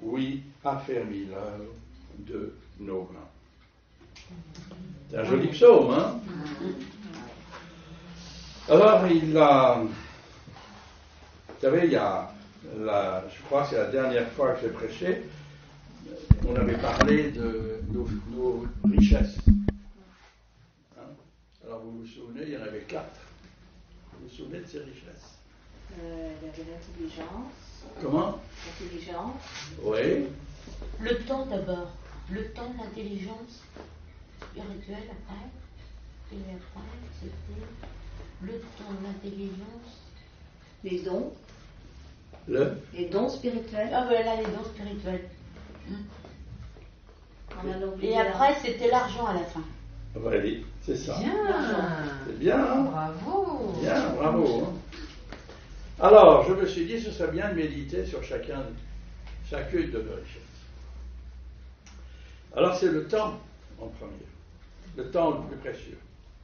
oui, affermis l'œuvre de nos mains. C'est un joli psaume, hein? Alors, vous savez, je crois que c'est la dernière fois que j'ai prêché, on avait parlé de nos richesses. Hein? Alors, vous vous souvenez, il y en avait 4. Vous vous souvenez de ces richesses? Il y avait l'intelligence. Comment? L'intelligence. Oui. Le temps d'abord. Le temps, l'intelligence spirituelle après. Et après, c'était le temps, l'intelligence. Les dons. Les dons spirituels. Ah ben là, les dons spirituels. Et après, c'était l'argent à la fin. Oui, c'est ça. Bien. C'est bien, hein? Bravo. Bien, bravo. Hein? Alors, je me suis dit, ce serait bien de méditer sur chacune de nos richesses. Alors, c'est le temps en premier. Le temps le plus précieux.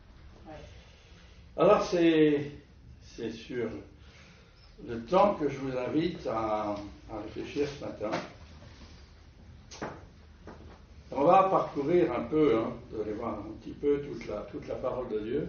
Alors, c'est sur le temps que je vous invite à réfléchir ce matin. On va parcourir un peu, hein, vous allez voir un petit peu toute la parole de Dieu.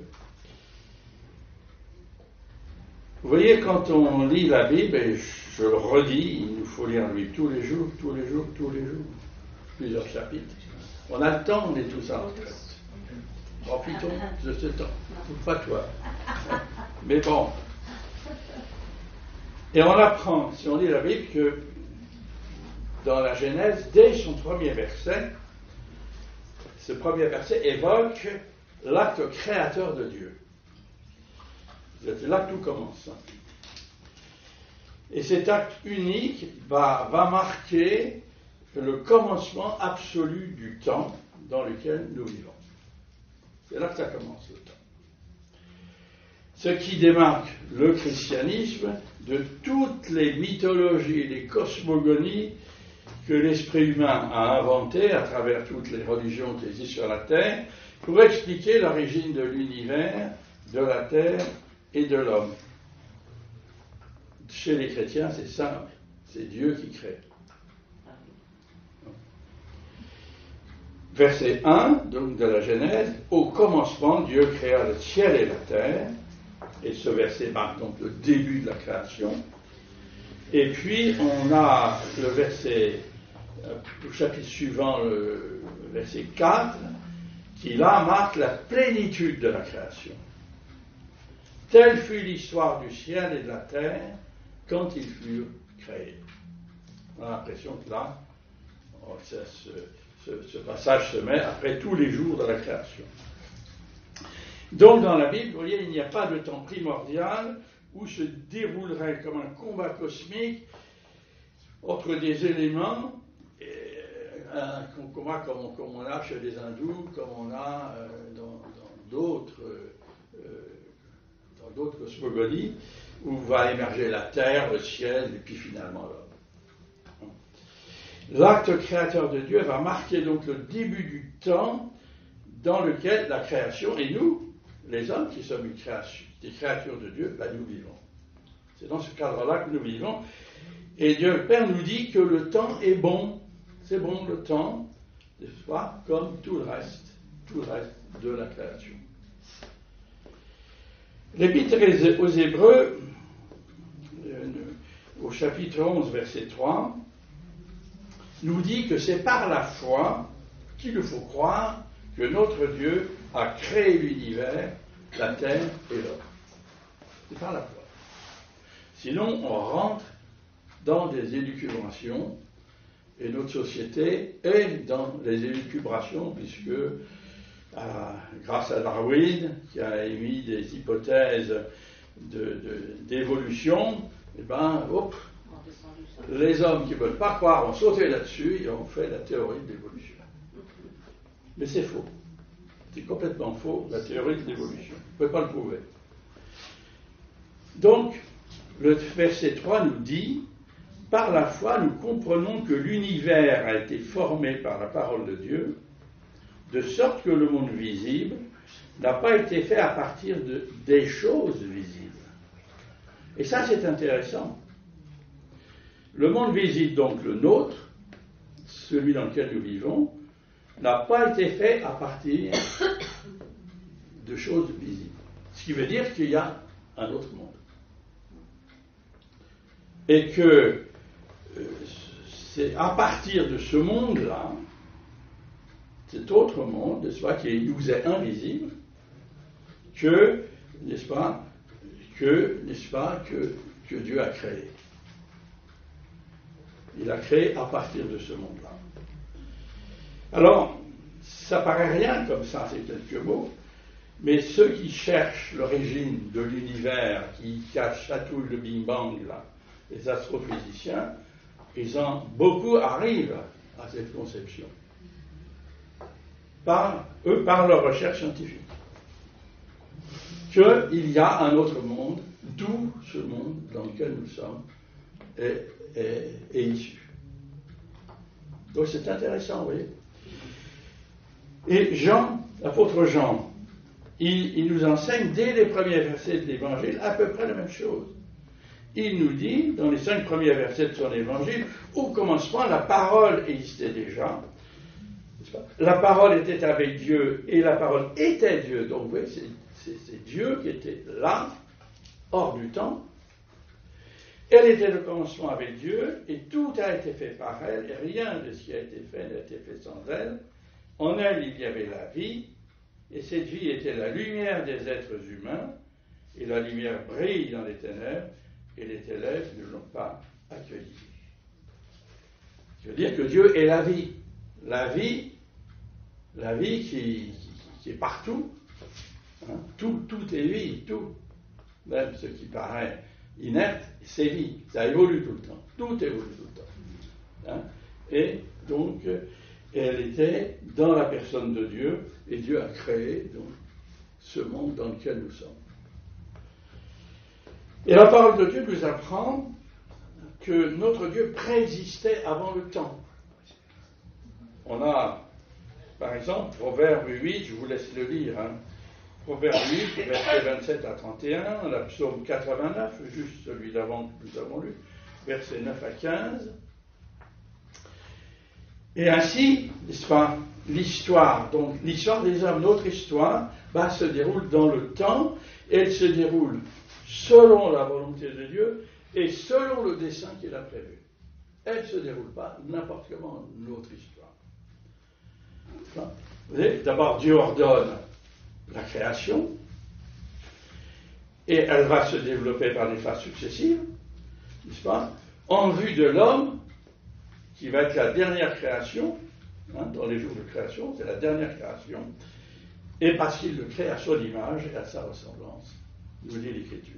Vous voyez, quand on lit la Bible, et je le redis, il nous faut lire la Bible tous les jours, plusieurs chapitres. On a le temps, on est tous en retraite. Profitons de ce temps. Pas toi. Mais bon. Et on apprend, si on lit la Bible, que dans la Genèse, dès son premier verset, ce premier verset évoque l'acte créateur de Dieu. C'est là que tout commence. Et cet acte unique va marquer le commencement absolu du temps dans lequel nous vivons. C'est là que ça commence, le temps. Ce qui démarque le christianisme de toutes les mythologies, les cosmogonies que l'esprit humain a inventées à travers toutes les religions qui existent sur la Terre pour expliquer l'origine de l'univers, de la Terre et de l'homme. Chez les chrétiens, c'est simple, c'est Dieu qui crée. Verset 1, donc de la Genèse, au commencement, Dieu créa le ciel et la terre, et ce verset marque donc le début de la création. Et puis, on a le verset, au chapitre suivant, le verset 4, qui là marque la plénitude de la création. Telle fut l'histoire du ciel et de la terre quand ils furent créés. On a l'impression que là, ce passage se met après tous les jours de la création. Donc dans la Bible, vous voyez, il n'y a pas de temps primordial où se déroulerait comme un combat cosmique entre des éléments, un combat comme on a chez les hindous, comme on a dans d'autres cosmogonies, où va émerger la terre, le ciel, et puis finalement l'homme. L'acte créateur de Dieu va marquer donc le début du temps dans lequel la création, et nous, les hommes qui sommes des créatures de Dieu, nous vivons. C'est dans ce cadre-là que nous vivons. Et Dieu le Père nous dit que le temps est bon. C'est bon le temps, n'est-ce pas, comme tout le reste de la création. L'Épître aux Hébreux, au chapitre 11, verset 3, nous dit que c'est par la foi qu'il nous faut croire que notre Dieu a créé l'univers, la terre et l'homme. C'est par la foi. Sinon, on rentre dans des élucubrations, et notre société est dans les élucubrations, puisque grâce à Darwin, qui a émis des hypothèses d'évolution, les hommes qui ne veulent pas croire ont sauté là-dessus et ont fait la théorie de l'évolution. Mais c'est faux. C'est complètement faux, la théorie de l'évolution. On ne peut pas le prouver. Donc, le verset 3 nous dit, par la foi, nous comprenons que l'univers a été formé par la parole de Dieu, de sorte que le monde visible n'a pas été fait à partir des choses visibles. Et ça, c'est intéressant. Le monde visible, donc le nôtre, celui dans lequel nous vivons, n'a pas été fait à partir de choses visibles. Ce qui veut dire qu'il y a un autre monde. Et que c'est à partir de ce monde-là, cet autre monde, n'est-ce pas, qui nous est invisible, que Dieu a créé. Il a créé à partir de ce monde-là. Alors, ça paraît rien comme ça, c'est quelques mots, mais ceux qui cherchent l'origine de l'univers, qui chatouillent le Big Bang, là, les astrophysiciens, beaucoup arrivent à cette conception. Par leur recherche scientifique. Qu'il y a un autre monde, d'où ce monde dans lequel nous sommes est issu. Donc c'est intéressant, vous voyez. Et Jean, l'apôtre Jean, il nous enseigne dès les premiers versets de l'Évangile à peu près la même chose. Il nous dit, dans les 5 premiers versets de son Évangile, au commencement, la parole existait déjà. La parole était avec Dieu et la parole était Dieu. Donc, vous voyez, c'est Dieu qui était là, hors du temps. Elle était le commencement avec Dieu et tout a été fait par elle et rien de ce qui a été fait n'a été fait sans elle. En elle, il y avait la vie et cette vie était la lumière des êtres humains et la lumière brille dans les ténèbres et les ténèbres ne l'ont pas accueillie. Je veux dire que Dieu est la vie. La vie qui est partout. Hein, tout est vie, tout. Même ce qui paraît inerte, c'est vie. Ça évolue tout le temps. Tout évolue tout le temps. Hein, et donc, elle était dans la personne de Dieu, et Dieu a créé donc, ce monde dans lequel nous sommes. Et la parole de Dieu nous apprend que notre Dieu préexistait avant le temps. On a, par exemple, Proverbe 8, je vous laisse le lire, hein. Proverbe 8, versets 27 à 31, la psaume 89, juste celui d'avant que nous avons lu, versets 9 à 15. Et ainsi, n'est-ce pas, l'histoire des hommes, notre histoire, se déroule dans le temps, et elle se déroule selon la volonté de Dieu et selon le dessein qu'il a prévu. Elle ne se déroule pas n'importe comment, notre histoire. Vous voyez, d'abord Dieu ordonne la création, et elle va se développer par des phases successives, n'est-ce pas, en vue de l'homme, qui va être la dernière création, hein, dans les jours de création, c'est la dernière création, et parce qu'il le crée à son image et à sa ressemblance, nous dit l'Écriture.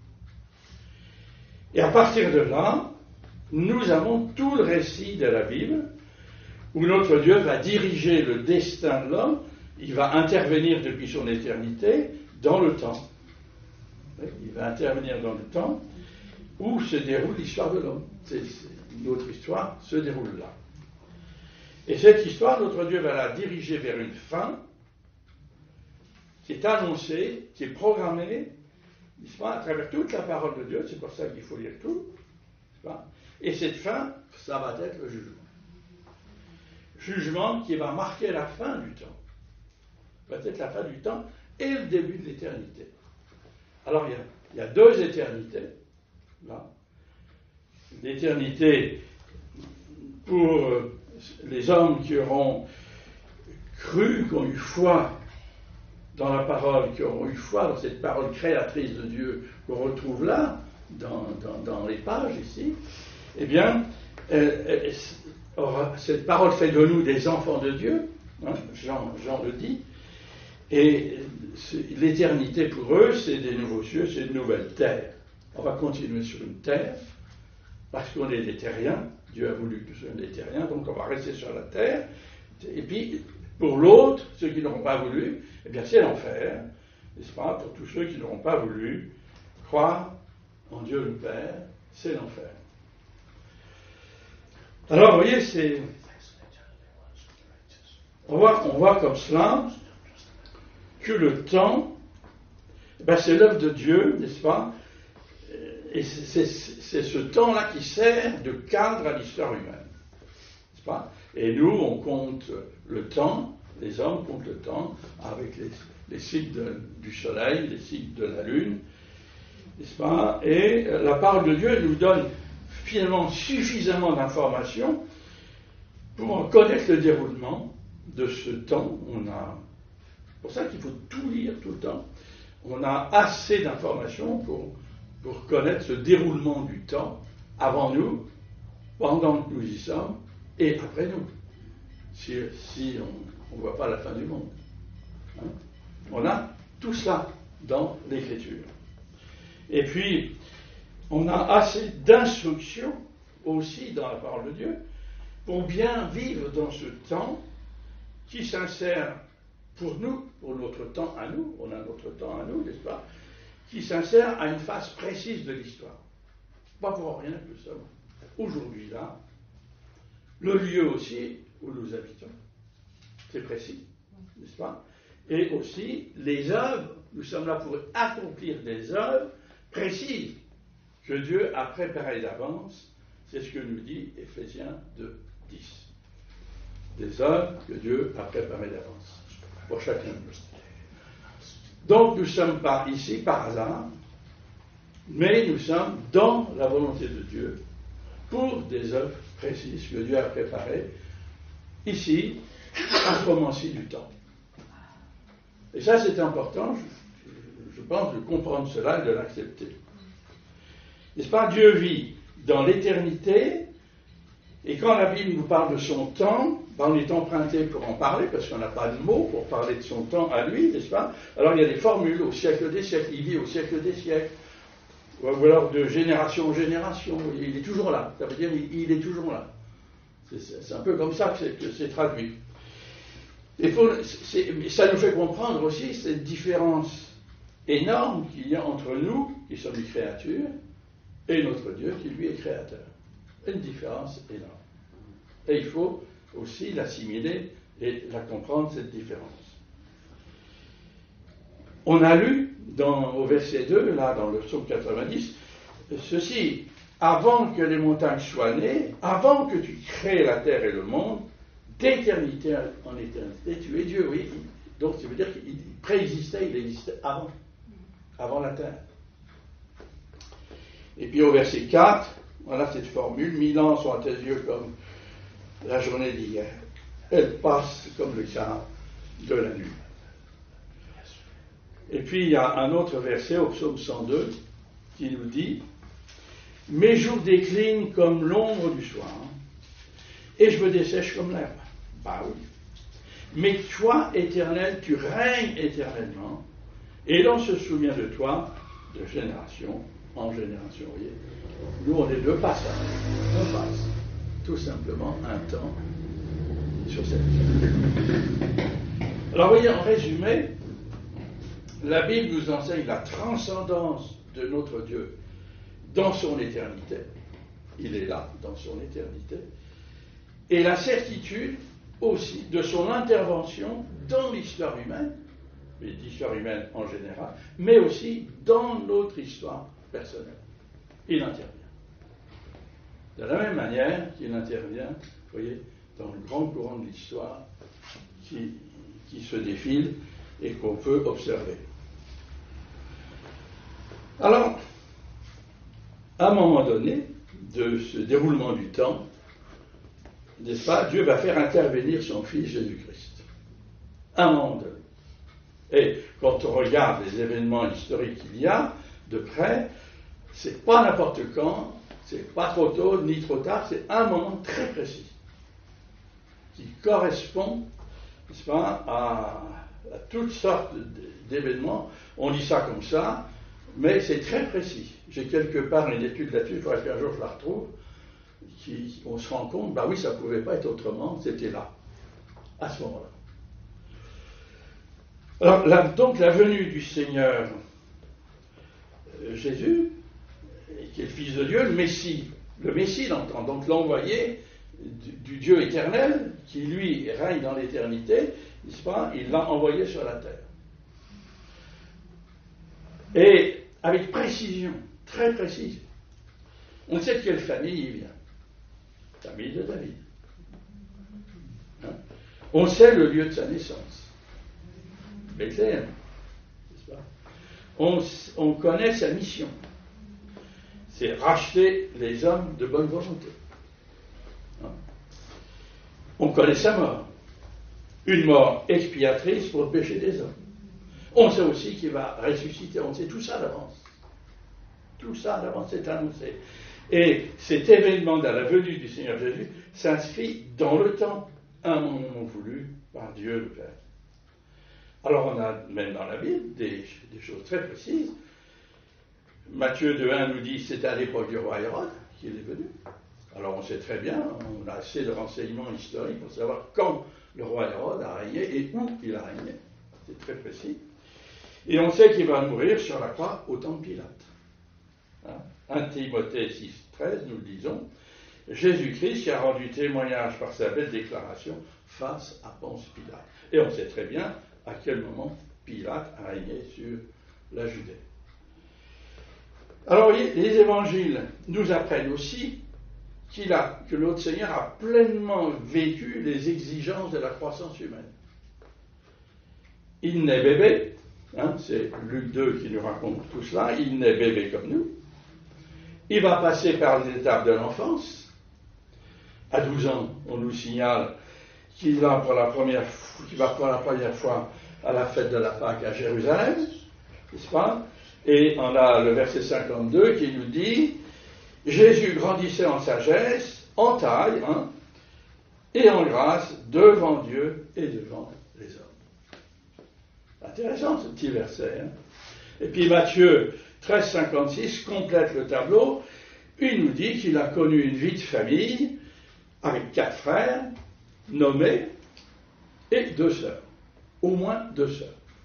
Et à partir de là, nous avons tout le récit de la Bible, où notre Dieu va diriger le destin de l'homme, il va intervenir depuis son éternité dans le temps. Il va intervenir dans le temps où se déroule l'histoire de l'homme. Notre histoire se déroule là. Et cette histoire, notre Dieu va la diriger vers une fin qui est annoncée, qui est programmée, n'est-ce pas, à travers toute la parole de Dieu. C'est pour ça qu'il faut lire tout. N'est-ce pas ? Et cette fin, ça va être le jugement. Jugement qui va marquer la fin du temps. Va être la fin du temps et le début de l'éternité. Alors il y a 2 éternités. Là. L'éternité pour les hommes qui auront cru, qui ont eu foi dans la parole, qui auront eu foi dans cette parole créatrice de Dieu qu'on retrouve là, dans les pages ici, eh bien, cette parole fait de nous des enfants de Dieu, hein, Jean le dit, et l'éternité pour eux, c'est des nouveaux cieux, c'est une nouvelle terre. On va continuer sur une terre, parce qu'on est des terriens, Dieu a voulu que nous soyons des terriens, donc on va rester sur la terre, et puis, pour l'autre, ceux qui n'auront pas voulu, eh bien c'est l'enfer, n'est-ce pas, pour tous ceux qui n'auront pas voulu croire en Dieu le Père, c'est l'enfer. Alors, vous voyez, on voit comme cela que le temps, c'est l'œuvre de Dieu, n'est-ce pas? Et c'est ce temps-là qui sert de cadre à l'histoire humaine. n'est-ce pas? Et nous, on compte le temps, les hommes comptent le temps avec les cycles du soleil, les cycles de la lune, n'est-ce pas? Et la parole de Dieu nous donne finalement suffisamment d'informations pour en connaître le déroulement de ce temps. C'est pour ça qu'il faut tout lire tout le temps. On a assez d'informations pour connaître ce déroulement du temps avant nous, pendant que nous y sommes, et après nous, si on ne voit pas la fin du monde. Hein? On a tout cela dans l'Écriture. Et puis, on a assez d'instructions aussi dans la parole de Dieu pour bien vivre dans ce temps qui s'insère pour nous, pour notre temps à nous, on a notre temps à nous, n'est-ce pas, qui s'insère à une phase précise de l'histoire. Pas pour rien que nous sommes aujourd'hui là, le lieu aussi où nous habitons, c'est précis, n'est-ce pas? Et aussi les œuvres, nous sommes là pour accomplir des œuvres précises que Dieu a préparées d'avance, c'est ce que nous dit Éphésiens 2:10. Des œuvres que Dieu a préparées d'avance pour chacun de nous. Donc nous ne sommes pas ici par hasard, mais nous sommes dans la volonté de Dieu pour des œuvres précises que Dieu a préparées ici, à ce moment-ci du temps. Et ça, c'est important, je pense, de comprendre cela et de l'accepter. N'est-ce pas? Dieu vit dans l'éternité, et quand la Bible nous parle de son temps, on est emprunté pour en parler, parce qu'on n'a pas de mots pour parler de son temps à lui, n'est-ce pas? Alors il y a des formules, au siècle des siècles, il vit au siècle des siècles, ou alors de génération en génération, il est toujours là, ça veut dire il est toujours là. C'est un peu comme ça que c'est traduit. Ça nous fait comprendre aussi cette différence énorme qu'il y a entre nous, qui sommes des créatures, et notre Dieu, qui lui est créateur. Une différence énorme. Et il faut aussi l'assimiler et la comprendre, cette différence. On a lu au verset 2, là, dans le psaume 90, ceci: avant que les montagnes soient nées, avant que tu crées la terre et le monde, d'éternité en éternité, tu es Dieu, oui. Donc, ça veut dire qu'il préexistait, il existait avant la terre. Et puis au verset 4, voilà cette formule: 1000 ans sont à tes yeux comme la journée d'hier. Elle passe comme le quart de la nuit. Et puis il y a un autre verset au psaume 102 qui nous dit: mes jours déclinent comme l'ombre du soir, et je me dessèche comme l'herbe. Bah oui. Mais toi, Éternel, tu règnes éternellement, et l'on se souvient de toi de génération en génération. Vous voyez, nous on est deux passages. On passe tout simplement un temps sur cette terre. Alors vous voyez, en résumé, la Bible nous enseigne la transcendance de notre Dieu dans son éternité. Il est là, dans son éternité. Et la certitude aussi de son intervention dans l'histoire humaine, et l'histoire humaine en général, mais aussi dans notre histoire personnelle. Il intervient. De la même manière qu'il intervient, vous voyez, dans le grand courant de l'histoire qui se défile et qu'on peut observer. Alors, à un moment donné de ce déroulement du temps, n'est-ce pas, Dieu va faire intervenir son Fils Jésus-Christ. À un moment donné. Et quand on regarde les événements historiques qu'il y a, de près, c'est pas n'importe quand, c'est pas trop tôt ni trop tard, c'est un moment très précis qui correspond, n'est-ce pas, à toutes sortes d'événements. On dit ça comme ça, mais c'est très précis. J'ai quelque part une étude là-dessus, il faudrait qu'un jour je la retrouve, on se rend compte, bah oui, ça ne pouvait pas être autrement, c'était là, à ce moment-là. Alors, donc, la venue du Seigneur Jésus, qui est le Fils de Dieu, le Messie l'entend, donc l'envoyé du Dieu éternel, qui lui règne dans l'éternité, n'est-ce pas, il l'a envoyé sur la terre. Et avec précision, très précise, on sait de quelle famille il vient. Famille de David. On sait le lieu de sa naissance. Bethléem, n'est-ce pas? On connaît sa mission. C'est racheter les hommes de bonne volonté. On connaît sa mort. Une mort expiatrice pour le péché des hommes. On sait aussi qu'il va ressusciter. On sait tout ça d'avance. Tout ça d'avance est annoncé. Et cet événement de la venue du Seigneur Jésus s'inscrit dans le temps, un moment voulu par Dieu le Père. Alors on a même dans la Bible des choses très précises. Matthieu 2.1 nous dit que c'est à l'époque du roi Hérode qu'il est venu. Alors on sait très bien, on a assez de renseignements historiques pour savoir quand le roi Hérode a régné et où il a régné. C'est très précis. Et on sait qu'il va mourir sur la croix au temps de Pilate. 1 Timothée 6.13, nous le disons, Jésus-Christ qui a rendu témoignage par sa belle déclaration face à Ponce Pilate. Et on sait très bien à quel moment Pilate a régné sur la Judée. Alors, vous voyez, les évangiles nous apprennent aussi que notre Seigneur a pleinement vécu les exigences de la croissance humaine. Il naît bébé, c'est Luc 2 qui nous raconte tout cela, il naît bébé comme nous. Il va passer par les étapes de l'enfance. À 12 ans, on nous signale qu'il va pour la première fois à la fête de la Pâque à Jérusalem, n'est-ce pas? Et on a le verset 52 qui nous dit « Jésus grandissait en sagesse, en taille, et en grâce devant Dieu et devant les hommes. » Intéressant ce petit verset. Et puis Matthieu 13,56 complète le tableau. Il nous dit qu'il a connu une vie de famille avec 4 frères nommés et 2 sœurs. Au moins 2 sœurs.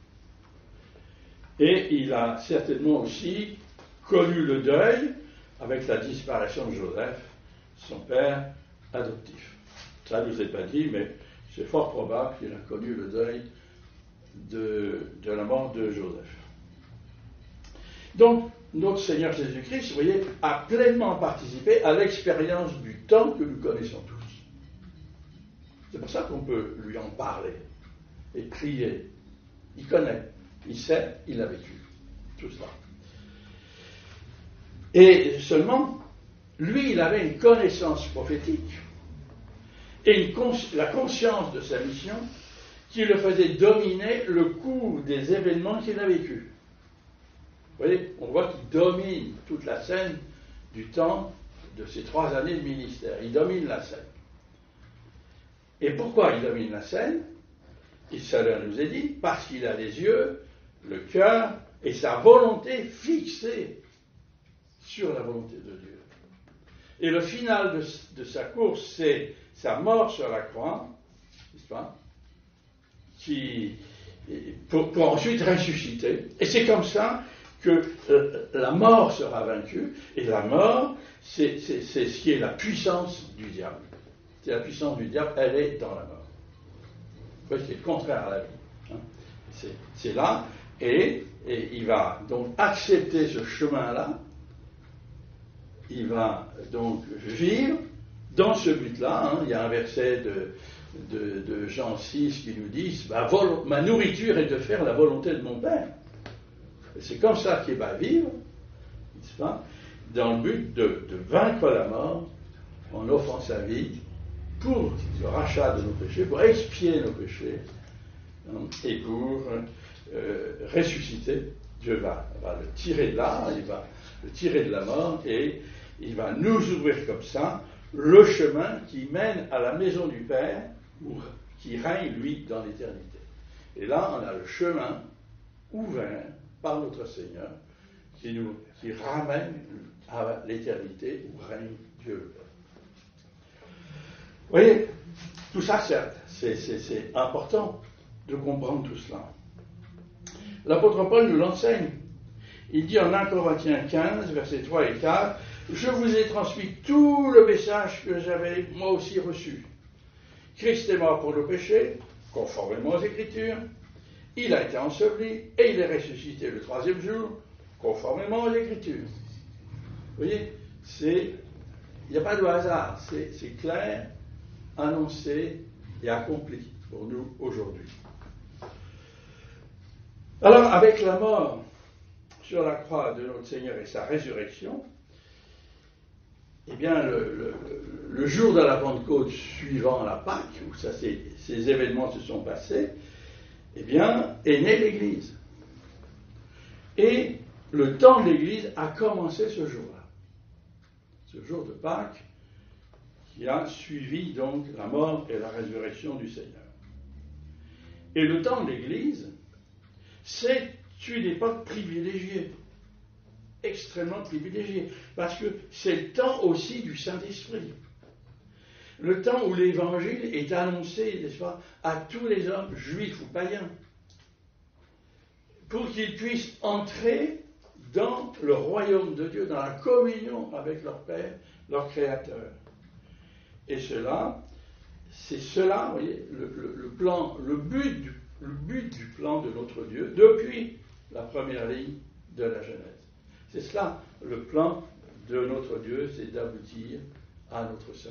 Et il a certainement aussi connu le deuil avec la disparition de Joseph, son père adoptif. Ça ne nous est pas dit, mais c'est fort probable qu'il a connu le deuil de la mort de Joseph. Donc, notre Seigneur Jésus-Christ, vous voyez, a pleinement participé à l'expérience du temps que nous connaissons tous. C'est pour ça qu'on peut lui en parler et prier. Il connaît, il sait, il a vécu tout cela. Et seulement, lui, il avait une connaissance prophétique et la conscience de sa mission qui le faisait dominer le cours des événements qu'il a vécus. Vous voyez, on voit qu'il domine toute la scène du temps de ces 3 années de ministère. Il domine la scène. Et pourquoi il domine la scène? Ça nous est dit, parce qu'il a les yeux, le cœur et sa volonté fixée sur la volonté de Dieu. Et le final de sa course, c'est sa mort sur la croix, n'est-ce pas? Pour ensuite ressusciter. Et c'est comme ça que la mort sera vaincue. Et la mort, c'est ce qui est la puissance du diable. C'est la puissance du diable, elle est dans la mort. Vous voyez, c'est le contraire à la vie. C'est là, et il va donc accepter ce chemin-là. Il va donc vivre dans ce but-là. Il y a un verset de Jean 6 qui nous dit « Ma nourriture est de faire la volonté de mon Père ». C'est comme ça qu'il va vivre, n'est-ce pas, dans le but de vaincre la mort en offrant sa vie pour le rachat de nos péchés, pour expier nos péchés et pour ressusciter. Dieu va le tirer de là, il va le tirer de la mort et il va nous ouvrir comme ça le chemin qui mène à la maison du Père qui règne, lui, dans l'éternité. Et là, on a le chemin ouvert par notre Seigneur qui ramène à l'éternité où règne Dieu le Père. Vous voyez, tout ça, c'est important de comprendre tout cela. L'apôtre Paul nous l'enseigne. Il dit en 1 Corinthiens 15, versets 3 et 4, « Je vous ai transmis tout le message que j'avais moi aussi reçu. Christ est mort pour nos péchés, conformément aux Écritures. Il a été enseveli et il est ressuscité le 3e jour, conformément aux Écritures. » Vous voyez, il n'y a pas de hasard, c'est clair, annoncé et accompli. pour nous aujourd'hui. Alors, avec la mort sur la croix de notre Seigneur et sa résurrection, eh bien, le jour de la Pentecôte suivant la Pâque, où ces événements se sont passés, eh bien, est née l'Église. Et le temps de l'Église a commencé ce jour-là, ce jour de Pâques, qui a suivi donc la mort et la résurrection du Seigneur. Et le temps de l'Église, c'est une époque privilégiée, extrêmement privilégiée, parce que c'est le temps aussi du Saint-Esprit. Le temps où l'Évangile est annoncé, n'est-ce pas, à tous les hommes, juifs ou païens, pour qu'ils puissent entrer dans le royaume de Dieu, dans la communion avec leur Père, leur Créateur. Et c'est cela, vous voyez, le but du plan de notre Dieu, depuis la première ligne de la Genèse. C'est cela, le plan de notre Dieu, c'est d'aboutir à notre salut.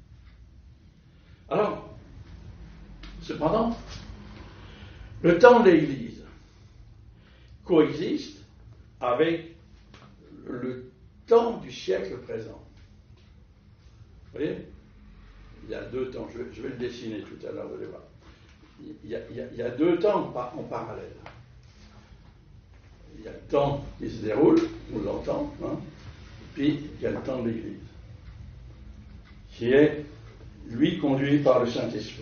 Alors, cependant, le temps de l'Église coexiste avec le temps du siècle présent. Vous voyez ? Il y a deux temps, je vais le dessiner tout à l'heure, vous allez voir. Il y a deux temps en parallèle. Il y a le temps qui se déroule, on l'entend, puis il y a le temps de l'Église, qui est, lui, conduit par le Saint-Esprit.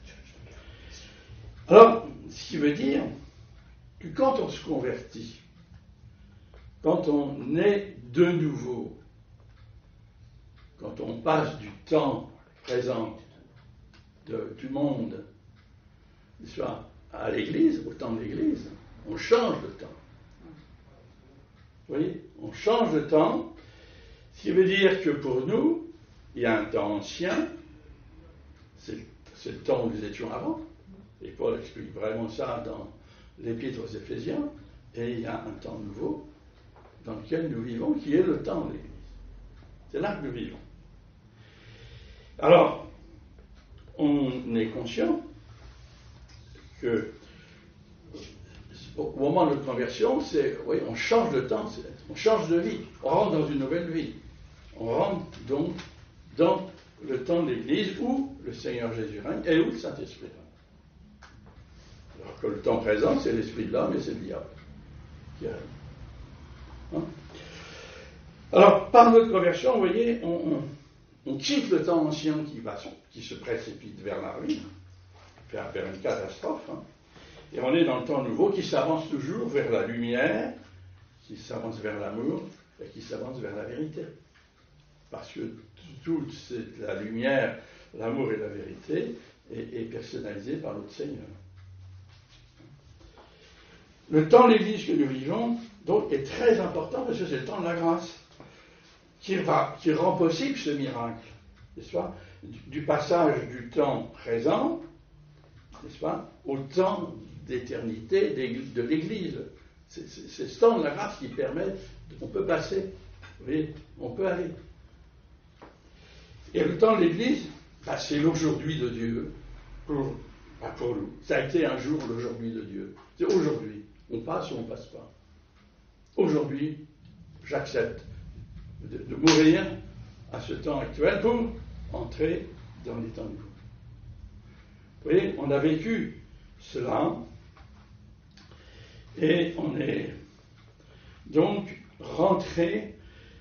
Alors, ce qui veut dire que quand on se convertit, quand on est de nouveau, quand on passe du temps présent du monde, soit à l'Église, au temps de l'Église, on change de temps. Vous voyez, on change de temps, ce qui veut dire que pour nous, il y a un temps ancien, c'est le temps où nous étions avant, et Paul explique vraiment ça dans l'Épître aux Éphésiens, et il y a un temps nouveau dans lequel nous vivons, qui est le temps de l'Église. C'est là que nous vivons. Alors, on est conscient que au moment de notre conversion, on change de temps, on change de vie, on rentre dans une nouvelle vie. On rentre donc dans le temps de l'Église où le Seigneur Jésus règne et où le Saint-Esprit règne. Alors que le temps présent, c'est l'esprit de l'homme et c'est le diable qui règne. Alors, par notre conversion, vous voyez, on quitte le temps ancien qui se précipite vers la ruine, vers une catastrophe, et on est dans le temps nouveau qui s'avance toujours vers la lumière, qui s'avance vers l'amour et qui s'avance vers la vérité. Parce que toute la lumière, l'amour et la vérité est personnalisée par notre Seigneur. Le temps de l'Église que nous vivons, donc, est très important parce que c'est le temps de la grâce qui rend possible ce miracle, n'est-ce pas, du passage du temps présent, n'est-ce pas, au temps d'éternité de l'Église. C'est ce temps de la grâce qui permet, on peut passer, vous voyez, on peut aller. Et le temps de l'Église, c'est l'aujourd'hui de Dieu pour nous. Ça a été un jour l'aujourd'hui de Dieu. C'est aujourd'hui. On passe ou on ne passe pas. Aujourd'hui, j'accepte de mourir à ce temps actuel pour entrer dans les temps nouveaux. Vous voyez, on a vécu cela et on est donc rentré,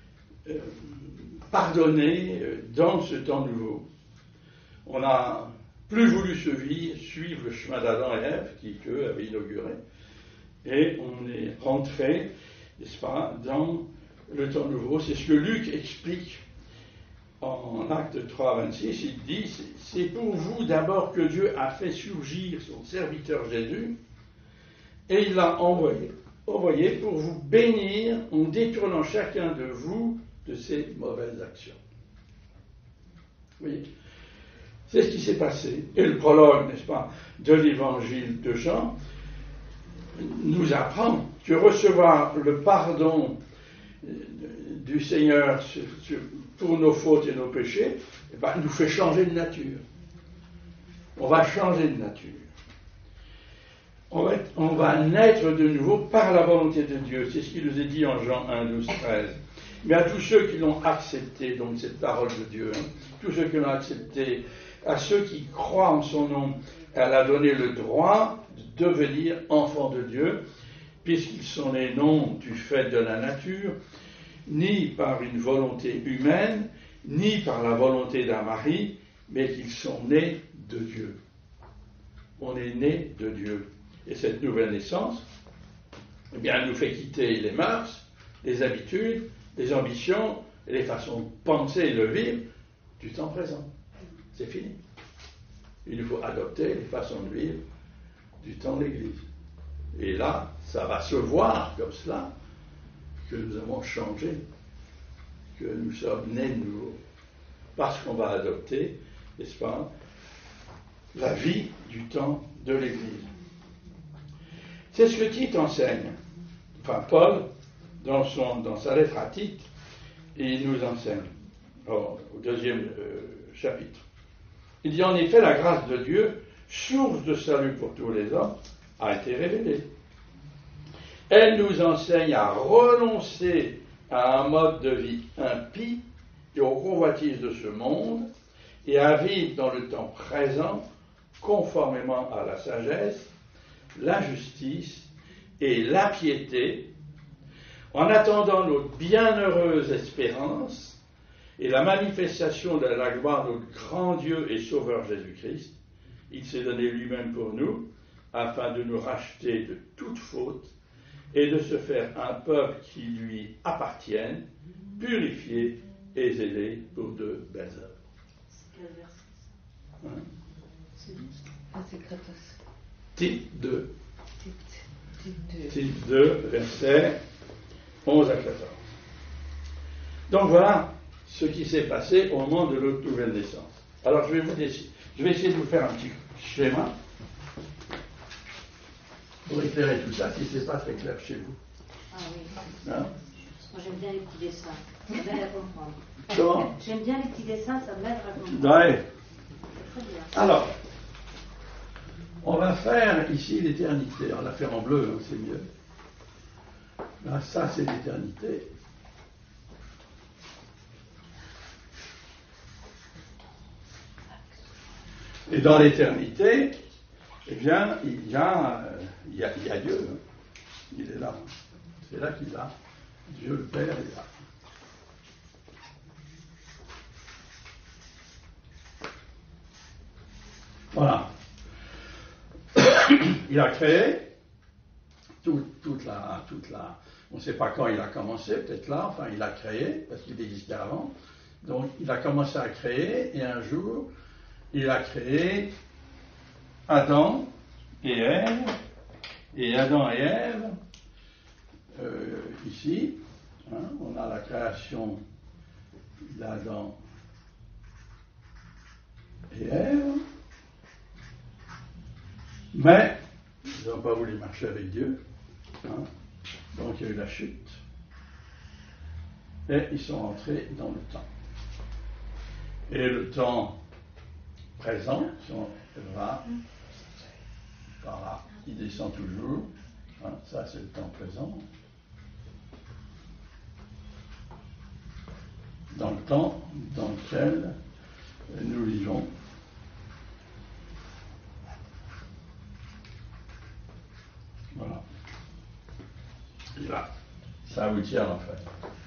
pardonné dans ce temps nouveau. On n'a plus voulu suivre le chemin d'Adam et Ève qui, eux, avaient inauguré, et on est rentré, n'est-ce pas, dans le temps nouveau. C'est ce que Luc explique en Acte 3, 26. Il dit, c'est pour vous d'abord que Dieu a fait surgir son serviteur Jésus, et il l'a envoyé pour vous bénir en détournant chacun de vous de ses mauvaises actions. Oui, c'est ce qui s'est passé. Et le prologue, n'est-ce pas, de l'évangile de Jean nous apprend que recevoir le pardon du Seigneur pour nos fautes et nos péchés, nous fait changer de nature. On va changer de nature. On va naître de nouveau par la volonté de Dieu. C'est ce qu'il nous est dit en Jean 1, 12, 13. Mais à tous ceux qui l'ont accepté, donc cette parole de Dieu, tous ceux qui l'ont accepté, à ceux qui croient en son nom, elle a donné le droit de devenir enfants de Dieu, puisqu'ils sont nés non du fait de la nature, ni par une volonté humaine, ni par la volonté d'un mari, mais qu'ils sont nés de Dieu. On est né de Dieu. Et cette nouvelle naissance, eh bien, elle nous fait quitter les mœurs, les habitudes, les ambitions, et les façons de penser et de vivre du temps présent. C'est fini. Il nous faut adopter les façons de vivre du temps de l'Église. Et là, ça va se voir comme cela que nous avons changé, que nous sommes nés de nouveau. Parce qu'on va adopter, n'est-ce pas, la vie du temps de l'Église. C'est ce que Tite enseigne. Enfin, Paul, dans sa lettre à Tite, il nous enseigne, au 2e chapitre. Il dit en effet, la grâce de Dieu, source de salut pour tous les hommes, a été révélée. Elle nous enseigne à renoncer à un mode de vie impie et aux convoitises de ce monde, et à vivre dans le temps présent, conformément à la sagesse, la justice et la piété, en attendant notre bienheureuse espérance et la manifestation de la gloire de notre grand Dieu et Sauveur Jésus-Christ. Il s'est donné lui-même pour nous, afin de nous racheter de toute faute et de se faire un peuple qui lui appartienne, purifié et zélé pour de belles œuvres. C'est quel verset ça? Hein? C'est Kratos. Tite 2. Tite 2. Tite 2, versets 11 à 14. Donc voilà ce qui s'est passé au moment de notre nouvelle naissance. Alors je vais essayer de vous faire un petit schéma pour éclairer tout ça, si ce n'est pas très clair chez vous. Ah oui. Hein? Moi j'aime bien les petits dessins, ça m'aide à comprendre. Comment? J'aime bien les petits dessins, ça m'aide à comprendre. Ouais. C'est très bien. Alors, on va faire ici l'éternité. On l'a fait en bleu, hein, c'est mieux. Là, ça c'est l'éternité. Et dans l'éternité, eh bien, il y a Dieu. Hein. Il est là. C'est là qu'il est là. Dieu le Père est là. Voilà. Il a créé toute la. On ne sait pas quand il a commencé, peut-être là, enfin il a créé, parce qu'il existait avant. Donc il a commencé à créer, et un jour, il a créé Adam et Ève, et Adam et Ève, ici, hein, on a la création d'Adam et Ève, mais ils n'ont pas voulu marcher avec Dieu, hein, donc il y a eu la chute, et ils sont entrés dans le temps. Et le temps présent, va par là, il descend toujours, hein, ça c'est le temps présent. Dans le temps dans lequel nous vivons. Voilà. Et là, ça vous tient en fait.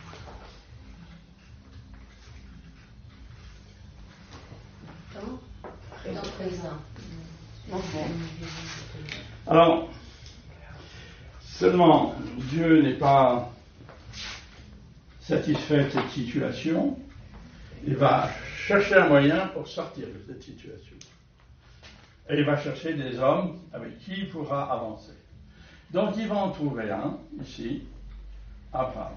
Alors, seulement, Dieu n'est pas satisfait de cette situation, il va chercher un moyen pour sortir de cette situation. Et il va chercher des hommes avec qui il pourra avancer. Donc il va en trouver un, ici, Abraham.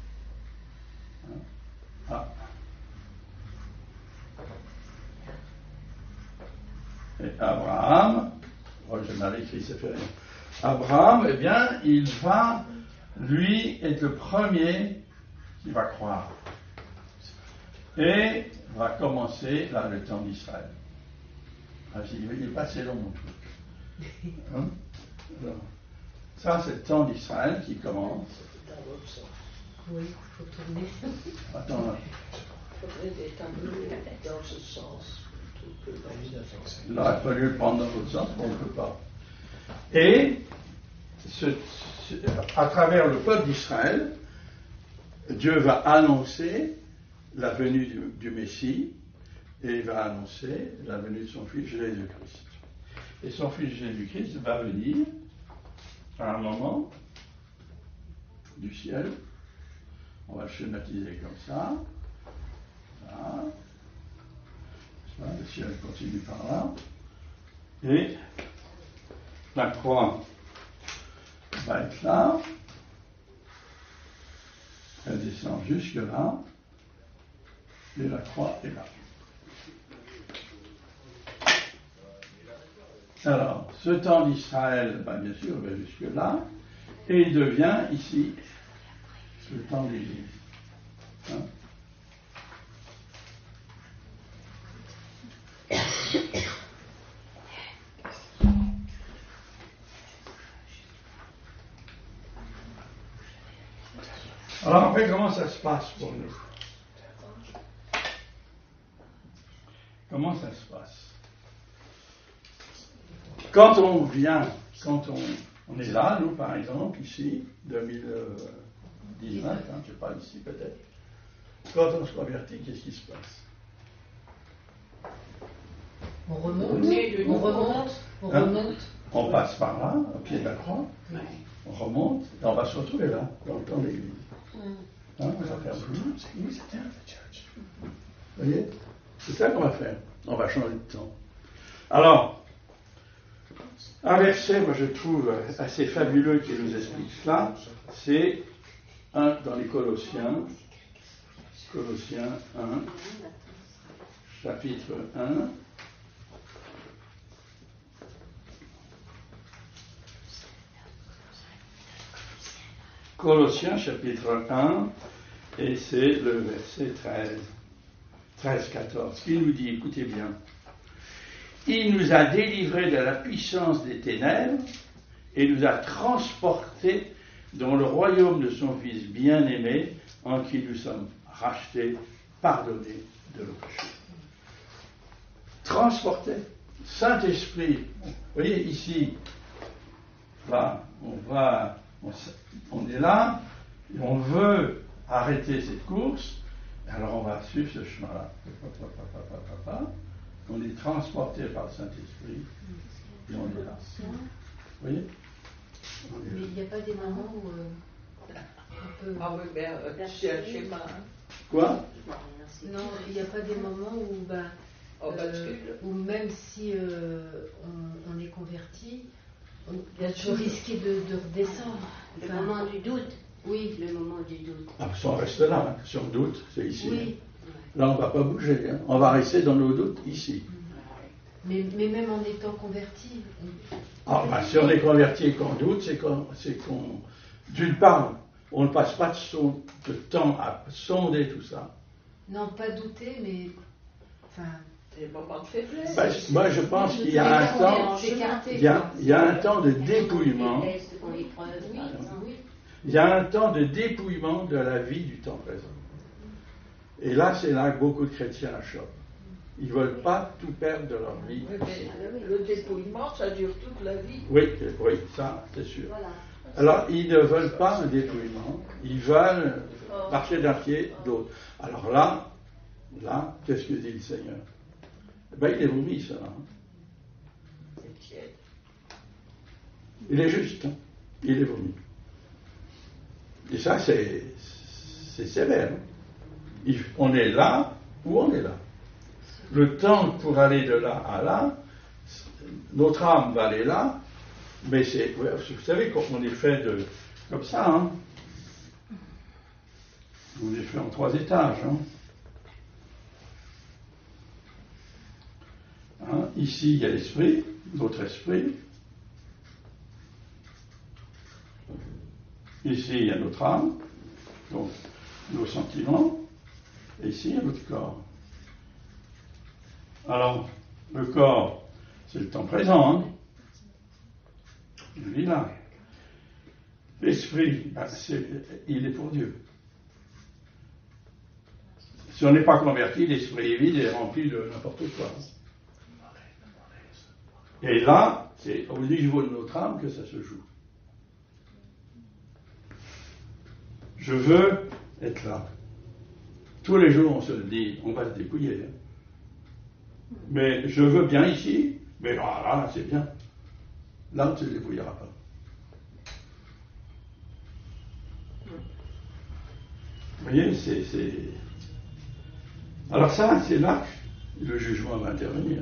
Et Abraham, je m'avais écrit, ça fait rien. Abraham, eh bien, il va, lui, être le premier qui va croire. Et va commencer là le temps d'Israël. Il n'est pas assez long, mon truc. Hein? Alors, ça, c'est le temps d'Israël qui commence. Dans l'autre sens. Oui, il faut tourner. Attends, Il faudrait des tableaux dans ce sens plutôt que dans le sens. il aurait fallu le prendre dans l'autre sens, mais on ne peut pas. Et à travers le peuple d'Israël, Dieu va annoncer la venue du Messie et il va annoncer la venue de son fils Jésus-Christ. Et son fils Jésus-Christ va venir à un moment du ciel. On va le schématiser comme ça. Là. Le ciel continue par là. Et la croix va être là. Elle descend jusque là. Et la croix est là. Alors, ce temps d'Israël, bien sûr, va jusque là. Et il devient ici le temps de l'Église. Hein? Alors après, comment ça se passe pour nous? Comment ça se passe? Quand on vient, quand on est là, nous par exemple, ici, 2019, je ne sais pas, ici peut-être, quand on se convertit, qu'est-ce qui se passe? On remonte. On passe par là, au pied de la croix, on remonte, et on va se retrouver là, dans le temps de l'église. On va faire vous voyez? C'est ça qu'on va faire. On va changer de temps. Alors, un verset, moi je trouve assez fabuleux qui nous explique cela, c'est dans les Colossiens 1, chapitre 1. Colossiens chapitre 1, et c'est le verset 13-14, qui nous dit, écoutez bien, il nous a délivrés de la puissance des ténèbres et nous a transportés dans le royaume de son Fils bien-aimé, en qui nous sommes rachetés, pardonnés de nos péchés. Transportés, Saint-Esprit, vous voyez ici, là, on est là, et on veut arrêter cette course, alors on va suivre ce chemin-là. On est transporté par le Saint-Esprit, et on est là. Vous voyez? Mais il n'y a pas des moments où on peut... Ah oui, mais c'est un schéma. Hein. Quoi? Non, il n'y a pas des moments où même si on est converti, on peut risquer de redescendre. Le moment du doute. Oui. Le moment du doute. Ah, on reste là, si on doute, c'est ici. Oui. Là, on ne va pas bouger, hein. On va rester dans nos doutes ici. Mais même en étant converti. Si on est converti et qu'on doute, c'est qu'on d'une part, on ne passe pas de temps à sonder tout ça. Non, pas douter, mais. Enfin. Des moments de faiblesse. Moi, je pense qu'il y a un temps. Il y a un temps de dépouillement. Il y a un temps de dépouillement de la vie du temps présent. Et là, c'est là que beaucoup de chrétiens achoppent. Ils ne veulent pas tout perdre de leur vie. Oui, mais le dépouillement, ça dure toute la vie. Oui, ça, c'est sûr. Voilà. Alors, ils ne veulent pas un dépouillement. Ils veulent marcher d'un pied d'autre. Alors là, qu'est-ce que dit le Seigneur? Il est vomi, ça. Hein. C'est tiède. Il est juste. Hein. Il est vomi. Et ça, c'est sévère. On est là ou on est là. Le temps pour aller de là à là, notre âme va aller là, mais vous savez qu'on est fait comme ça. Hein. On est fait en 3 étages. Hein. Ici, il y a l'esprit, notre esprit. Ici, il y a notre âme, donc nos sentiments. Et ici, il y a notre corps. Alors, le corps, C'est le temps présent, hein. Je vis là. L'esprit, il est pour Dieu. Si on n'est pas converti, l'esprit est vide et rempli de n'importe quoi. Et là, c'est au niveau de notre âme que ça se joue. Je veux être là. Tous les jours, on se le dit, on va se dépouiller. Mais je veux bien ici, mais là, c'est bien. Là, on ne se dépouillera pas. Vous voyez, c'est... Alors ça, c'est là que le jugement va intervenir.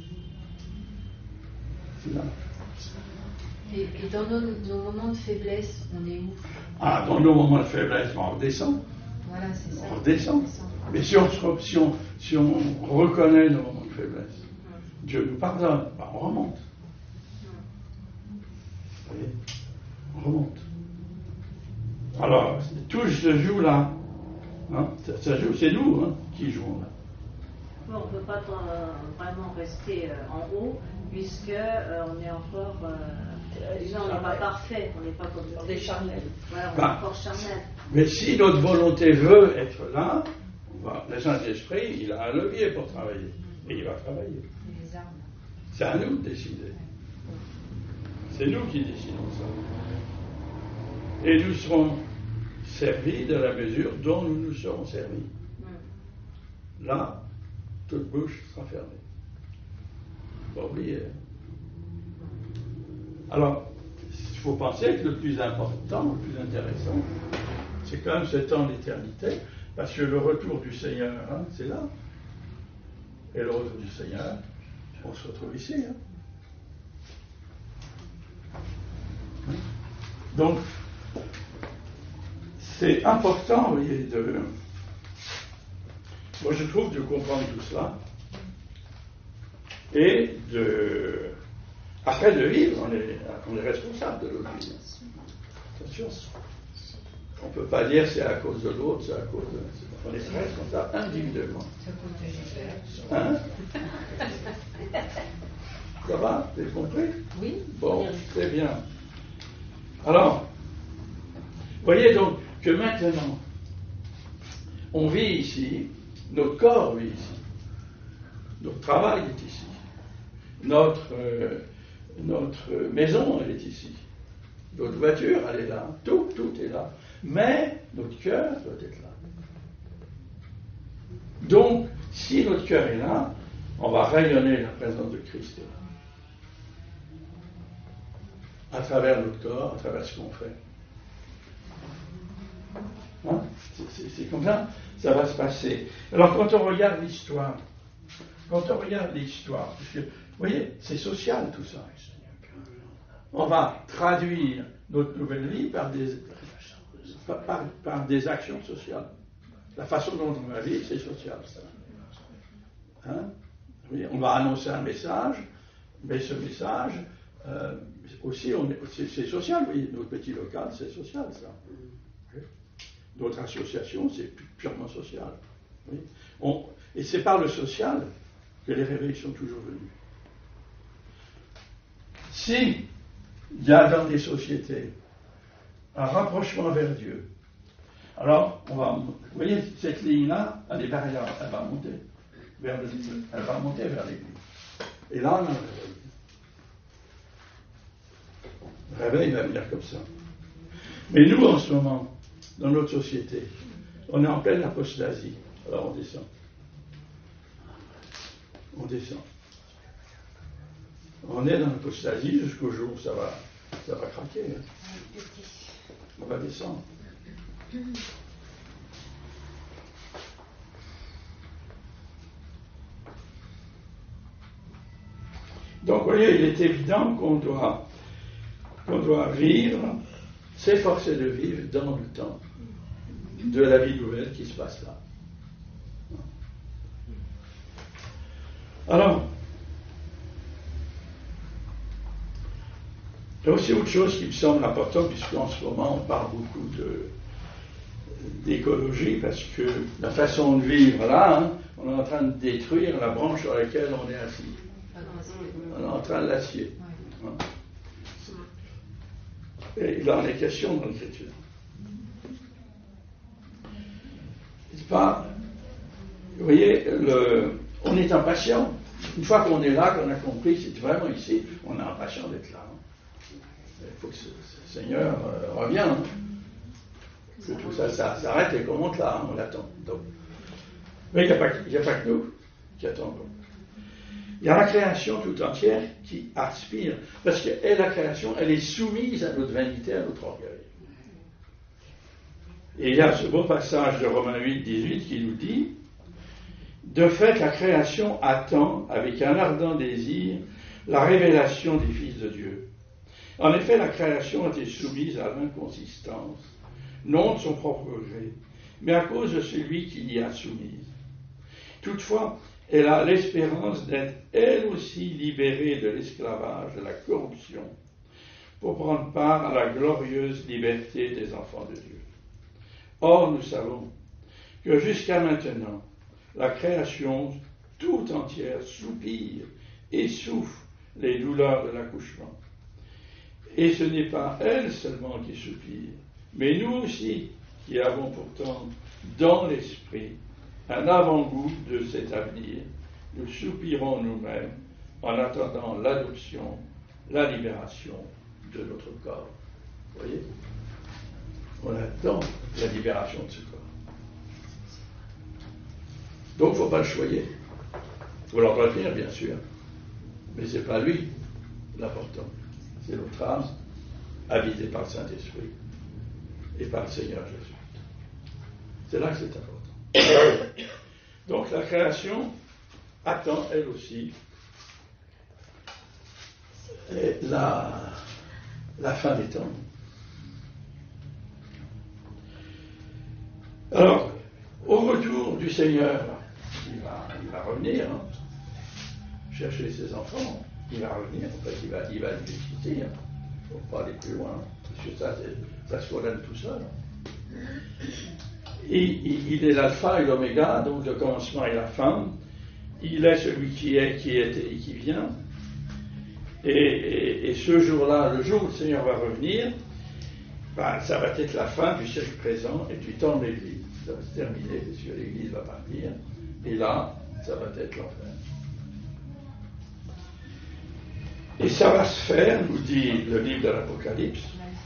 C'est là. Et dans nos moments de faiblesse, on est où? Dans nos moments de faiblesse, on redescend. Voilà, c'est ça. On redescend. Mais si on reconnaît nos moments de faiblesse, Dieu nous pardonne, on remonte. Vous voyez, on remonte. Alors, tout se joue là. Hein, ça joue, c'est nous qui jouons là. On ne peut pas vraiment rester en haut, puisque on est encore. Déjà, on n'est pas parfait, on n'est pas comme. On est charnel. Voilà, on est encore charnel. Mais si notre volonté veut être là, le Saint-Esprit, il a un levier pour travailler. Et il va travailler. Les armes. C'est à nous de décider. C'est nous qui décidons ça. Et nous serons servis de la mesure dont nous nous serons servis. Là, toute bouche sera fermée. Pas oublier. Alors, il faut penser que le plus important, le plus intéressant, c'est quand même ce temps d'éternité, parce que le retour du Seigneur, c'est là. Et le retour du Seigneur, on se retrouve ici. Donc, c'est important, vous voyez, moi je trouve de comprendre tout cela et après de vivre, on est responsable de notre vie. Attention. On ne peut pas dire c'est à cause de l'autre, c'est à cause de... On est responsable individuellement. Hein? Ça va? Vous avez compris? Oui. Bon, très bien. Alors, vous voyez donc que maintenant, on vit ici, notre corps vit ici, notre travail est ici, notre maison elle est ici, notre voiture elle est là, tout est là, mais notre cœur doit être là. Donc, si notre cœur est là, on va rayonner la présence de Christ là, à travers notre corps, à travers ce qu'on fait. Hein? C'est comme ça, ça va se passer. Alors quand on regarde l'histoire, parce que, vous voyez, c'est social tout ça. On va traduire notre nouvelle vie par des actions sociales. La façon dont on va vivre, c'est social. Hein? Oui, on va annoncer un message, mais ce message, aussi, c'est social. Oui, notre petit local, c'est social, ça. Notre association, c'est purement social. Oui. Et c'est par le social que les réveils sont toujours venus. Si il y a dans des sociétés un rapprochement vers Dieu, alors vous voyez, cette ligne-là, elle est variable, elle va monter vers l'église. Et là, on a le réveil. Le réveil va venir comme ça. Mais nous, en ce moment, dans notre société, on est en pleine apostasie. Alors on descend. On est dans l'apostasie jusqu'au jour où ça va craquer. On va descendre. Donc, vous voyez, il est évident qu'on doit vivre, s'efforcer de vivre dans le temps de la vie nouvelle qui se passe là. Alors, il y a aussi autre chose qui me semble importante, puisqu'en ce moment on parle beaucoup d'écologie, parce que la façon de vivre là, on est en train de détruire la branche sur laquelle on est assis. On est en train de l'acier. Ouais. Et il en est question dans l'Écriture. C'est pas. Vous voyez, on est impatient. Une fois qu'on est là, qu'on a compris, c'est vraiment ici, on est impatient d'être là. Il faut que ce Seigneur revienne. Que tout ça s'arrête et qu'on monte là, on l'attend. Donc. Mais il n'y a pas que nous qui attendons. Il y a la création tout entière qui aspire, parce que la création, elle est soumise à notre vanité, à notre orgueil. Et il y a ce beau passage de Romains 8, 18 qui nous dit: de fait, la création attend avec un ardent désir la révélation des fils de Dieu. En effet, la création a été soumise à l'inconsistance, non de son propre gré, mais à cause de celui qui l'y a soumise. Toutefois, elle a l'espérance d'être elle aussi libérée de l'esclavage, de la corruption, pour prendre part à la glorieuse liberté des enfants de Dieu. Or, nous savons que jusqu'à maintenant, la création tout entière soupire et souffre les douleurs de l'accouchement. Et ce n'est pas elle seulement qui soupire, mais nous aussi, qui avons pourtant dans l'esprit un avant-goût de cet avenir, nous soupirons nous-mêmes en attendant l'adoption, la libération de notre corps. Vous voyez? On attend la libération de ce corps. Donc, il ne faut pas le choyer. Il faut l'entretenir, bien sûr. Mais ce n'est pas lui l'important. C'est notre âme, habitée par le Saint-Esprit et par le Seigneur Jésus. C'est là que c'est important. Donc, la création attend, elle aussi, la fin des temps. Alors, au retour du Seigneur, il va revenir, chercher ses enfants, il va revenir, en fait, il va les quitter, il ne faut pas aller plus loin, parce que ça se condamne tout seul. Et il est l'alpha et l'oméga, donc le commencement et la fin. Il est celui qui est, qui était et qui vient. Et ce jour-là, le jour où le Seigneur va revenir, ça va être la fin du siècle présent et du temps de l'Église. Ça va se terminer, parce que l'Église va partir. Et là, ça va être l'enfer. Et ça va se faire, nous dit le livre de l'Apocalypse,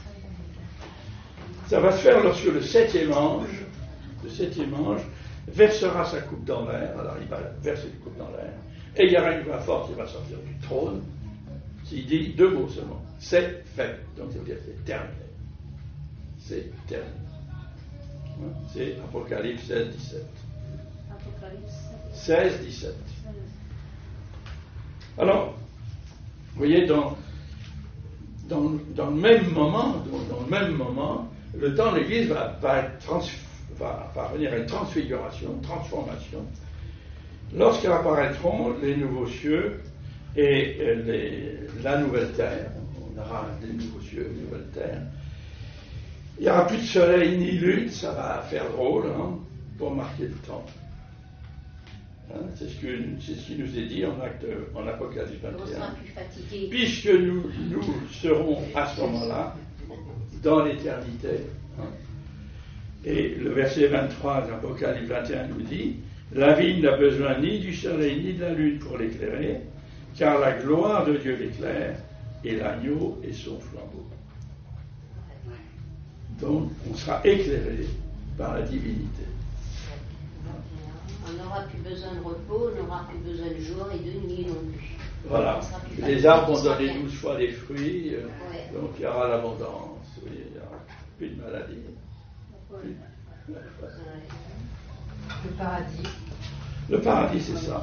ça va se faire lorsque le septième ange versera sa coupe dans l'air. Alors il va verser une coupe dans l'air. Et il y aura une voix forte qui va sortir du trône, qui dit deux mots seulement: c'est fait. Donc ça veut dire que c'est terminé. C'est terminé. C'est Apocalypse 16, 17. Apocalypse 16, 17. Alors, vous voyez, dans le même moment, le temps de l'Église va venir à une transfiguration, une transformation. Lorsqu'apparaîtront les nouveaux cieux et la nouvelle terre, on aura des nouveaux cieux, une nouvelle terre. Il n'y aura plus de soleil ni lune, ça va faire drôle, pour marquer le temps. C'est ce qui nous est dit en Apocalypse 21. On sera plus fatigué. Puisque nous serons à ce moment-là dans l'éternité. Et le verset 23 d'Apocalypse 21 nous dit: la vigne n'a besoin ni du soleil ni de la lune pour l'éclairer, car la gloire de Dieu l'éclaire, et l'agneau est son flambeau. Donc, on sera éclairé par la divinité. On n'aura plus besoin de repos, on n'aura plus besoin de jour et de nuit non plus. Voilà. Les arbres ont donné 12 fois les fruits, donc il y aura l'abondance, il n'y aura plus de maladie. Le paradis. Le paradis, c'est ça.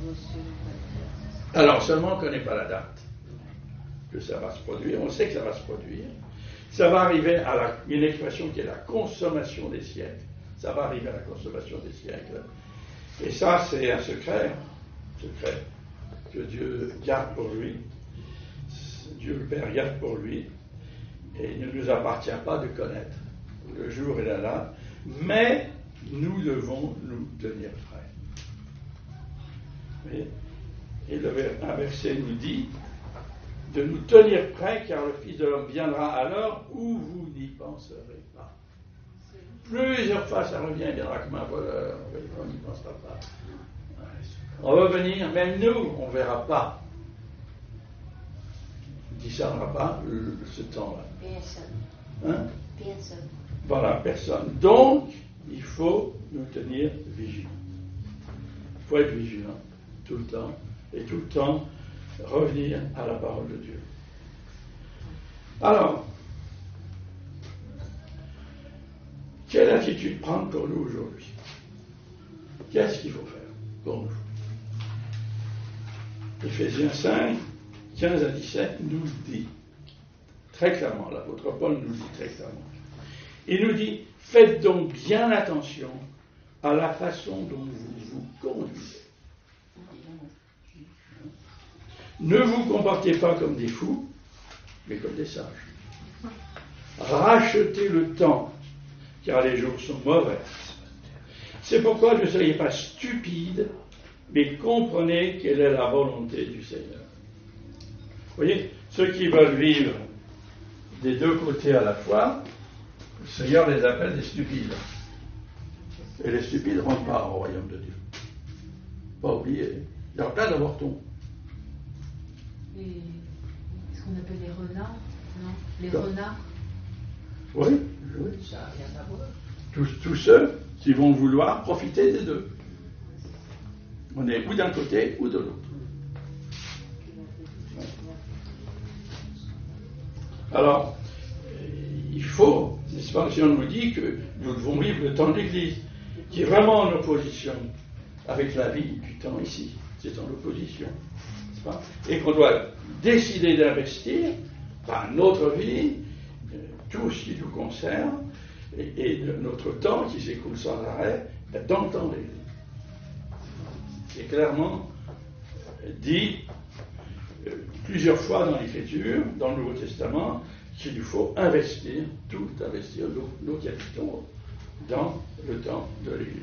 Alors, seulement on ne connaît pas la date que ça va se produire. On sait que ça va se produire. Ça va arriver à une expression qui est la consommation des siècles. Ça va arriver à la consommation des siècles. Et ça, c'est un secret que Dieu garde pour lui. Dieu le Père garde pour lui. Et il ne nous appartient pas de connaître. Le jour est là, mais nous devons nous tenir prêts. Et un verset nous dit de nous tenir prêts, car le Fils de l'homme viendra à l'heure où vous n'y penserez pas. Plusieurs fois ça revient, il viendra comme un voleur, on n'y pensera pas. On va venir, même nous, on ne verra pas. On ne discernera pas ce temps-là. Personne. Hein? Personne. Voilà, personne. Donc, il faut nous tenir vigilants. Il faut être vigilant tout le temps, et tout le temps revenir à la parole de Dieu. Alors, quelle attitude prendre pour nous aujourd'hui? Qu'est-ce qu'il faut faire pour nous? Éphésiens 5, 15 à 17 nous dit très clairement, l'apôtre Paul nous dit très clairement, il nous dit, faites donc bien attention à la façon dont vous vous conduisez. Ne vous comportez pas comme des fous, mais comme des sages. Rachetez le temps, car les jours sont mauvais. C'est pourquoi ne soyez pas stupides, mais comprenez quelle est la volonté du Seigneur. Vous voyez, ceux qui veulent vivre des deux côtés à la fois, le Seigneur les appelle des stupides. Et les stupides ne rentrent pas au royaume de Dieu. Pas oublier, il y a plein d'avortons. Ce qu'on appelle les renards, non? Les renards. Oui, oui. Ça n'a rien à voir. Tous ceux qui vont vouloir profiter des deux. On est ou d'un côté ou de l'autre. Alors, il faut, n'est-ce pas, si on nous dit que nous devons vivre le temps de l'Église, qui est vraiment en opposition avec la vie du temps ici, c'est en opposition, n'est-ce pas, et qu'on doit décider d'investir dans notre vie, tout ce qui nous concerne, et de notre temps qui s'écoule sans arrêt, dans le temps de l'Église. C'est clairement dit plusieurs fois dans l'Écriture, dans le Nouveau Testament, qu'il nous faut investir nos capitaux dans le temps de l'Église.